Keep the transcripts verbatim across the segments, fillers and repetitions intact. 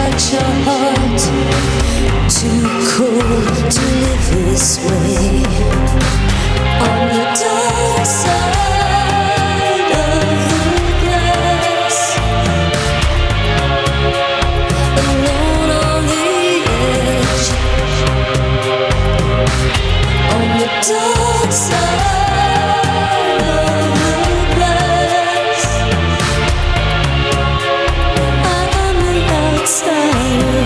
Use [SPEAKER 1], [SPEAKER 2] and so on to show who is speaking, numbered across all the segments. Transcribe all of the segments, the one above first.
[SPEAKER 1] touch your heart. Too cold to live this way. On the dark side of the glass, alone on the edge. On the dark side of the glass, I'm an outsider.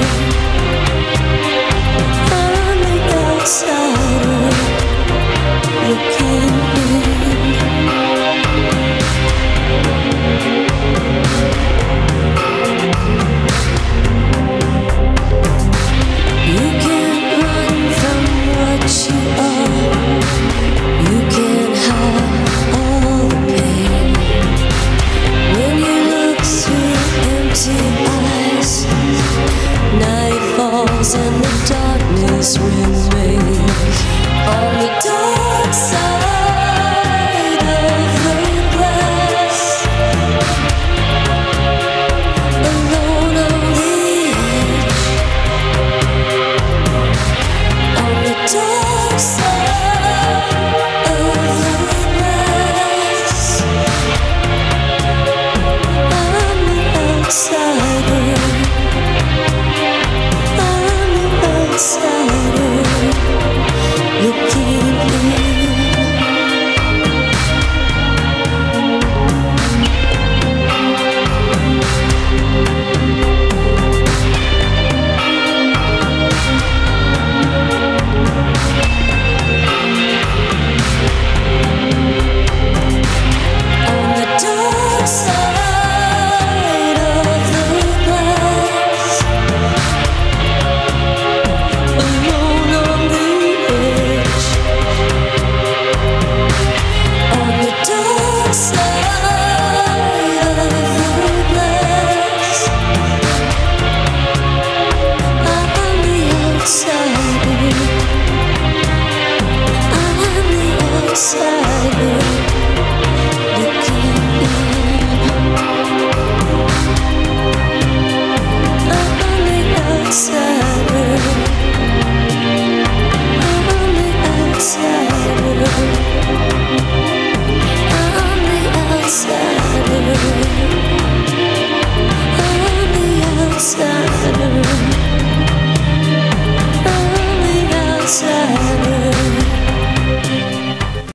[SPEAKER 1] I'm an outsider. You can't You can't run from what you are. You can't hide all the pain. When you look through empty eyes, night falls and the darkness remains. On the dark side of the glass, alone on the edge. On the dark side of the glass, I'm an outsider. I'm an outsider. Looking in. On the dark side of the glass, alone on the edge. On the dark side of the glass, I'm the outsider. I'm the outsider. Looking in. I'm the outsider. I'm the outsider. I'm the outsider. I'm the outsider.